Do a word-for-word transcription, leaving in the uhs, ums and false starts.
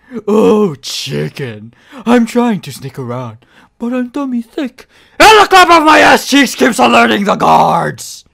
Oh, chicken. I'm trying to sneak around, but I'm dummy thick, and the clap of my ass cheeks keeps alerting the guards.